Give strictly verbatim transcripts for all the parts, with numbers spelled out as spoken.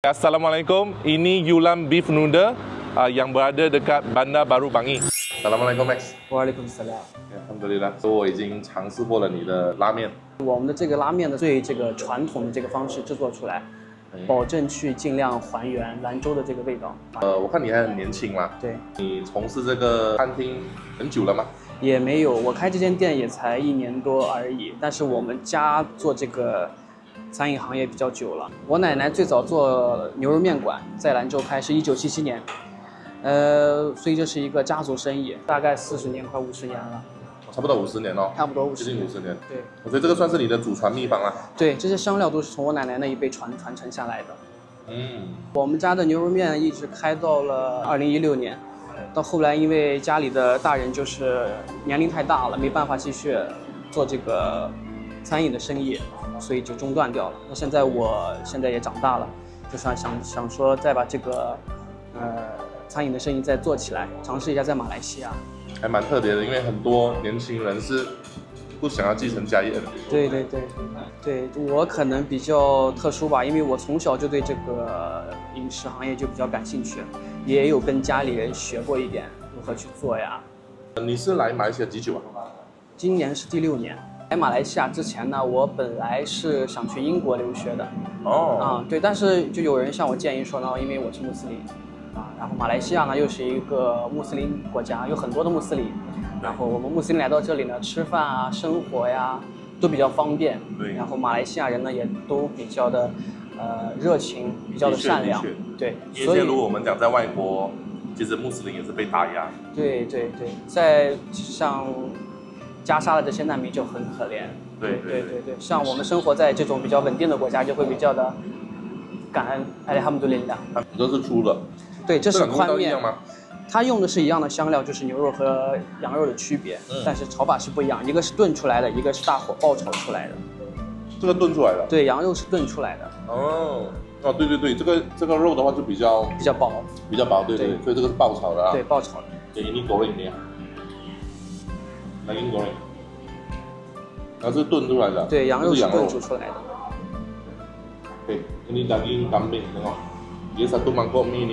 Assalamualaikum, ini Yulam Beef Noodle uh, yang berada dekat Bandar Baru Bangi. Assalamualaikum Max。 Waalaikumsalam。 Alhamdulillah，我已经尝试过了你的拉面。 我们的这个拉面的最这个传统的这个方式制作出来，保证去尽量还原兰州的这个味道。 呃，我看你还很年轻嘛。 对。 你从事这个餐厅很久了吗？ 也没有，我开这间店也才一年多而已。但是我们家做这个餐饮行业比较久了。我奶奶最早做牛肉面馆，在兰州开是一九七七年，呃，所以这是一个家族生意，大概四十年，快五十年了。 差不多五十年哦。 差不多五十， 接近五十年。 对。 所以这个算是你的祖传秘方啦。 对，这些香料都是从我奶奶那一辈传传承下来的。 嗯。我们家的牛肉面一直开到了二零一六年，到后来因为家里的大人就是年龄太大了，没办法继续做这个餐饮的生意，所以就中断掉了。那现在我现在也长大了，就想想想说再把这个呃餐饮的生意再做起来，尝试一下在马来西亚。 还蛮特别的，因为很多年轻人是不想要继承家业的。 对对对，对我可能比较特殊吧，因为我从小就对这个饮食行业就比较感兴趣，也有跟家里人学过一点如何去做呀。 你是来马来西亚几久啊？ 今年是第六年。来马来西亚之前呢，我本来是想去英国留学的。 哦。 啊，对，但是就有人向我建议说呢，因为我是穆斯林。啊，然后马来西亚呢又是一个穆斯林国家，有很多的穆斯林，然后我们穆斯林来到这里呢，吃饭啊、生活呀都比较方便。 对。 然后马来西亚人呢也都比较的呃热情，比较的善良。对。 所以如果我们讲在外国，其实穆斯林也是被打压。 对对对，在像加沙的这些难民就很可怜。 对对对对，像我们生活在这种比较稳定的国家，就会比较的感恩。哎，他们都领的。 都是粗的。 对，这是宽面。 一样吗？ 它用的是一样的香料，就是牛肉和羊肉的区别，嗯、但是炒法是不一样，一个是炖出来的，一个是大火爆炒出来的。 这个炖出来的？ 对，羊肉是炖出来的。 哦，哦，对对对，这个这个肉的话就比较比较薄， 比较薄，对对，对所以这个是爆炒的啊。 对，爆炒的。 对，ini goreng dia，那 ini goreng， 然后是炖出来的。 对，羊肉是炖煮出来的。 对 ，ini daging kambing， tengok， dia satu mangkok mie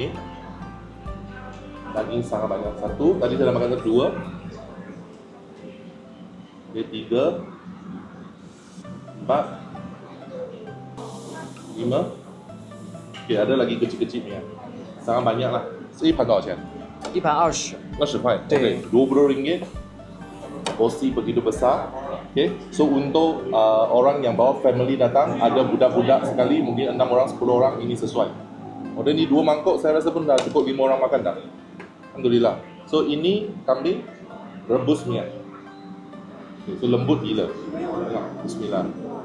ini。Daging sangat banyak. Satu, tadi saya makan kedua. Oke, tiga, empat, lima. Oke, ada lagi kecil-kecilnya. Sangat banyak lah. 这一盘多少钱？ 一盘二十。 二十块。Oke, dua puluh ringgit. Porsi begitu besar. Oke, so untuk uh, orang yang bawa family datang, ada budak-budak sekali, mungkin enam orang, sepuluh orang, ini sesuai. Oh, dan ini dua mangkok saya rasa pun dah cukup lima orang makan dah. Alhamdulillah. So ini kambing rebus minyak. So lembut gila. Bismillah.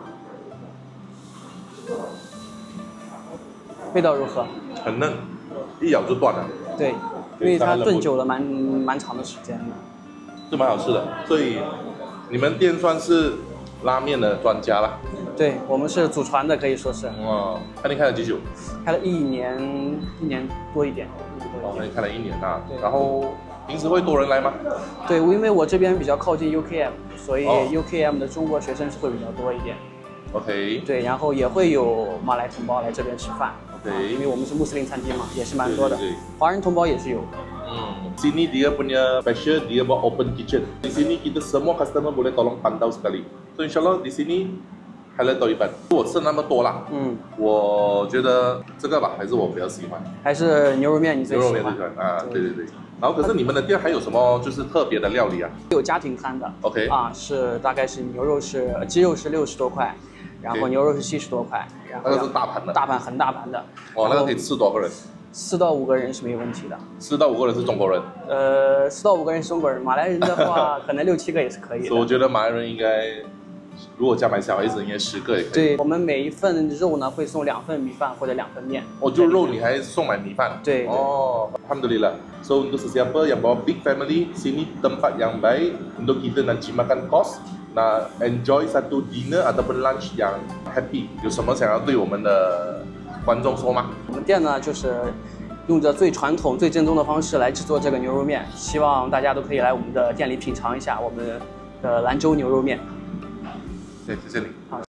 味道如何？ 很嫩，一咬就断了。 对，因为它炖久了蛮蛮长的时间的。 是蛮好吃的，所以你们店算是拉面的专家啦。 对，我们是祖传的，可以说是。 哇，那你开了几久？ 开了一年，一年多一点。 哦，那你开了一年啊。然后平时会多人来吗？ 对，因为我这边比较靠近 U K M， 所以 U K M 的中国学生是会比较多一点。 OK。对， 然后也会有马来同胞来这边吃饭。 OK。 因为我们是穆斯林餐厅嘛，也是蛮多的。对对对。华人同胞也是有。 Hmm, sini dia punya special, dia buat open kitchen. Di sini kita semua customer boleh tolong pantau sekali. So insyaAllah di sini halal tauliban. 我吃那么多啦，嗯，我觉得这个吧，还是我比较喜欢。还是牛肉面你最喜欢？牛肉面最喜欢啊，对对对。然后可是你们的店还有什么就是特别的料理啊？有家庭餐的 ，OK 啊，是大概是牛肉是鸡肉是六十多块，然后牛肉是七十多块，然后那个是大盘的， 大盘很大盘的。 哦，那个可以吃多少个人？ 四到五个人是没有问题的。 四到五个人是中国人。 呃，四到五个人是中国人，马来人的话可能六七个也是可以的。 所以我觉得马来人应该，如果加买小孩子，应该十个也可以。 对，我们每一份肉呢会送两份米饭或者两份面。 哦，就肉你还送买米饭？ 对。 哦 ，Alhamdulillah. So untuk sesiapa yang bawa big family, sini tempat yang baik untuk kita nanti makan kos. 那 enjoy satu dinner ataupun lunch yang happy. 有什么想要对我们的观众说吗？ 我们店呢就是用着最传统、最正宗的方式来制作这个牛肉面，希望大家都可以来我们的店里品尝一下我们的兰州牛肉面。 对，谢谢你。好。